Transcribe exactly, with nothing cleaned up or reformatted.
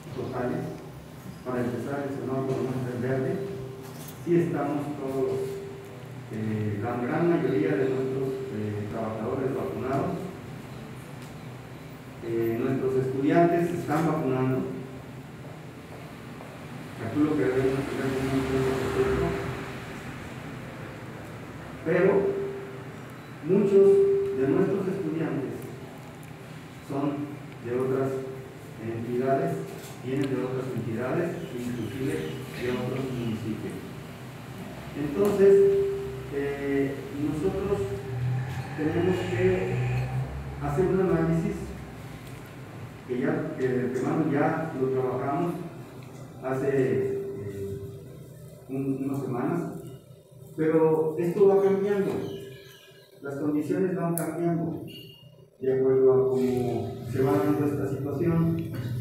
totales. Para empezar, el semáforo muestra en verde. Sí estamos todos, eh, la gran mayoría de nuestros eh, trabajadores vacunados. Eh, nuestros estudiantes se están vacunando. Calculo que debemos tener un quince por ciento. Pero muchos de nuestros estudiantes son de otras entidades, vienen de otras entidades, inclusive de otros municipios. Entonces, eh, nosotros tenemos que hacer un análisis que ya, que de antemano ya lo trabajamos hace eh, un, unas semanas, pero esto va cambiando, las condiciones van cambiando de acuerdo a cómo se va dando esta situación.